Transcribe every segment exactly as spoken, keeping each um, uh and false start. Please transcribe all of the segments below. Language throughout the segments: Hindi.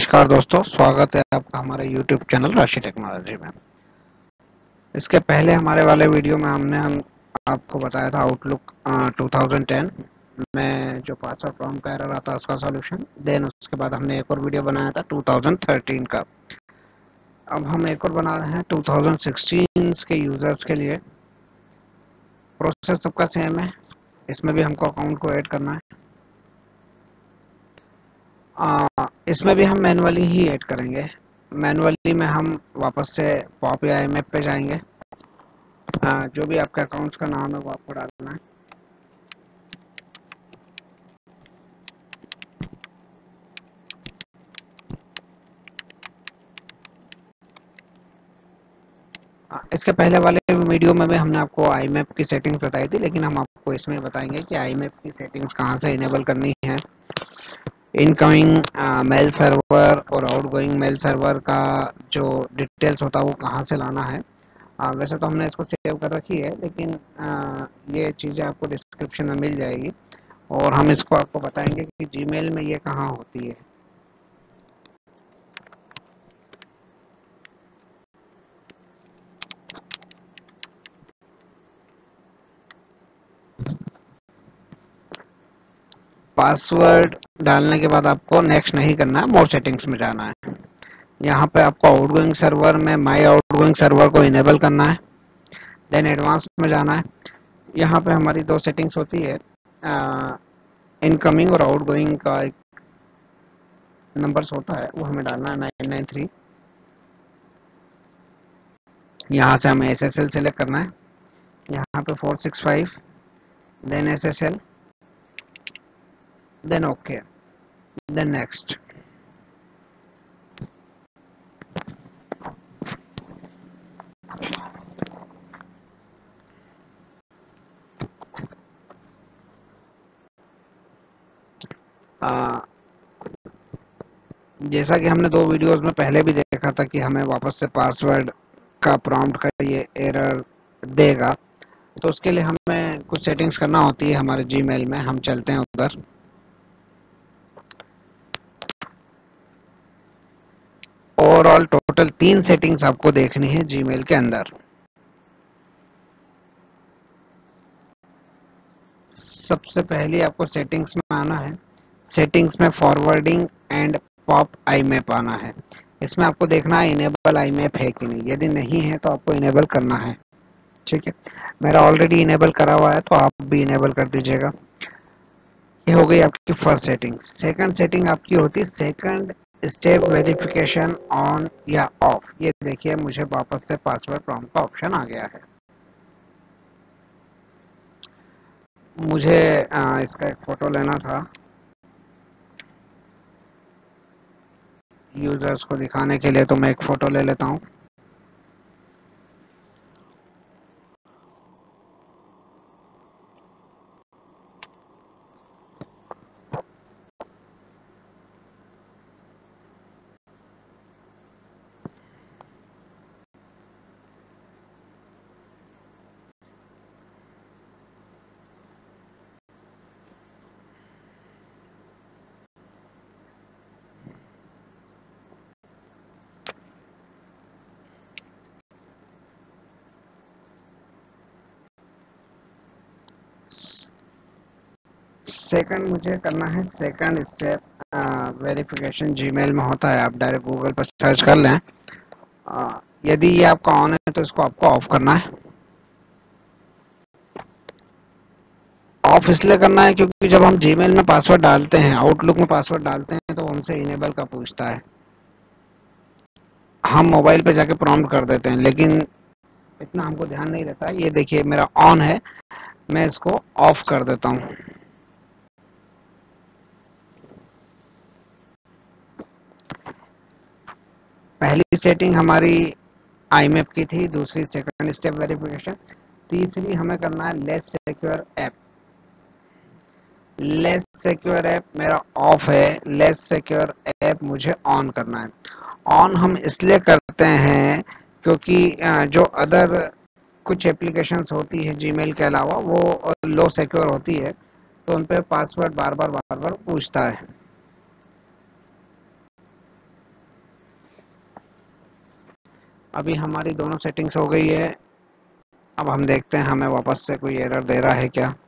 नमस्कार दोस्तों, स्वागत है आपका हमारे यूट्यूब चैनल राशि टेक्नोलॉजी में। इसके पहले हमारे वाले वीडियो में हमने हम आपको बताया था आउटलुक टू थाउजेंड टेन में जो पासवर्ड प्रॉम्प्ट का एरर आता है उसका सॉल्यूशन। देन उसके बाद हमने एक और वीडियो बनाया था टू थाउजेंड थर्टीन का। अब हम एक और बना रहे हैं टू थाउजेंड सिक्सटीन के यूज़र्स के लिए। प्रोसेस सबका सेम है, इसमें भी हमको अकाउंट को ऐड करना है। आ, इसमें भी हम मैनुअली ही ऐड करेंगे। मैनुअली में हम वापस से पॉप या आई मैप पे जाएंगे। आ, जो भी आपके अकाउंट्स का नाम है वो आपको डालना है। आ, इसके पहले वाले वीडियो में भी हमने आपको आई मैप की सेटिंग्स बताई थी, लेकिन हम आपको इसमें बताएंगे कि आई मैप की सेटिंग्स कहाँ से इनेबल करनी है। इनकमिंग मेल सर्वर और आउटगोइंग मेल सर्वर का जो डिटेल्स होता है वो कहाँ से लाना है। आ, वैसे तो हमने इसको सेव कर रखी है, लेकिन आ, ये चीज़ें आपको डिस्क्रिप्शन में मिल जाएगी और हम इसको आपको बताएंगे कि जीमेल में ये कहाँ होती है। पासवर्ड डालने के बाद आपको नेक्स्ट नहीं करना है, मोर सेटिंग्स में जाना है। यहाँ पे आपको आउटगोइंग सर्वर में माई आउटगोइंग सर्वर को इनेबल करना है। देन एडवांस में जाना है। यहाँ पे हमारी दो सेटिंग्स होती है, इनकमिंग और आउटगोइंग का एक नंबर्स होता है वो हमें डालना है नाइन नाइन थ्री। यहाँ से हमें एस एस एल सेलेक्ट करना है, यहाँ पे four six five, then S S L, then okay, then next. आ, जैसा कि हमने दो वीडियोस में पहले भी देखा था कि हमें वापस से पासवर्ड का प्रॉम्प्ट का ये एरर देगा, तो उसके लिए हमें कुछ सेटिंग्स करना होती है हमारे जीमेल में। हम चलते हैं उधर। ओवरऑल टोटल तीन सेटिंग्स आपको देखनी है जीमेल के अंदर। सबसे पहले आपको सेटिंग्स में आना है। सेटिंग्स में forwarding and POP IMAP आना है। इसमें आपको देखना है इनेबल आई मैप है कि नहीं। यदि नहीं है तो आपको इनेबल करना है, ठीक है। मेरा ऑलरेडी इनेबल करा हुआ है तो आप भी इनेबल कर दीजिएगा। ये हो गई आपकी फर्स्ट सेटिंग। सेकंड सेटिंग आपकी होती है सेकंड स्टेप वेरिफिकेशन ऑन या ऑफ। ये देखिए मुझे वापस से पासवर्ड प्रॉम्प्ट का ऑप्शन आ गया है। मुझे आ, इसका एक फ़ोटो लेना था यूज़र्स को दिखाने के लिए, तो मैं एक फ़ोटो ले लेता हूँ। सेकंड मुझे करना है सेकंड स्टेप वेरिफिकेशन। जीमेल में होता है, आप डायरेक्ट गूगल पर सर्च कर लें। आ, यदि ये आपका ऑन है तो इसको आपको ऑफ करना है। ऑफ इसलिए करना है क्योंकि जब हम जीमेल में पासवर्ड डालते हैं, आउटलुक में पासवर्ड डालते हैं, तो हमसे इनेबल का पूछता है। हम मोबाइल पे जाके प्रॉम्प्ट कर देते हैं, लेकिन इतना हमको ध्यान नहीं रहता। ये देखिए मेरा ऑन है, मैं इसको ऑफ कर देता हूँ। पहली सेटिंग हमारी आई मैप की थी, दूसरी सेकंड स्टेप वेरिफिकेशन, तीसरी हमें करना है less secure app. Less secure app मेरा ऑफ है, लेस सिक्योर ऐप मुझे ऑन करना है। ऑन हम इसलिए करते हैं क्योंकि जो अदर कुछ एप्लीकेशंस होती है जीमेल के अलावा वो लो सिक्योर होती है, तो उन पे पासवर्ड बार बार बार बार पूछता है। अभी हमारी दोनों सेटिंग्स हो गई है। अब हम देखते हैं हमें वापस से कोई एरर दे रहा है क्या।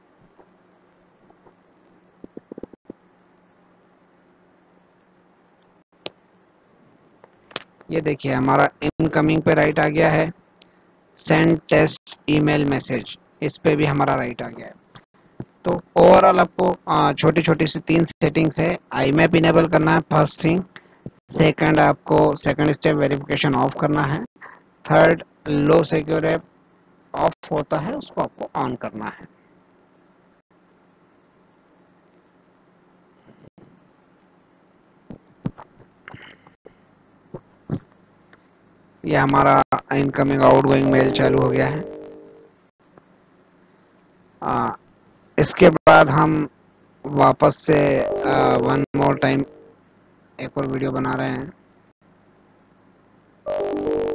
ये देखिए हमारा इनकमिंग पे राइट आ गया है, सेंड टेस्ट ईमेल मैसेज इस पे भी हमारा राइट आ गया है। तो ओवरऑल आपको छोटी छोटी सी तीन सेटिंग्स है। आई मैप इनेबल करना है फर्स्ट थिंग, सेकंड आपको सेकंड स्टेप वेरिफिकेशन ऑफ करना है, third low secure app off होता है उसको आपको ऑन करना है। ये हमारा इनकमिंग आउटगोइंग मेल चालू हो गया है। आ, इसके बाद हम वापस से वन मोर टाइम एक और वीडियो बना रहे हैं।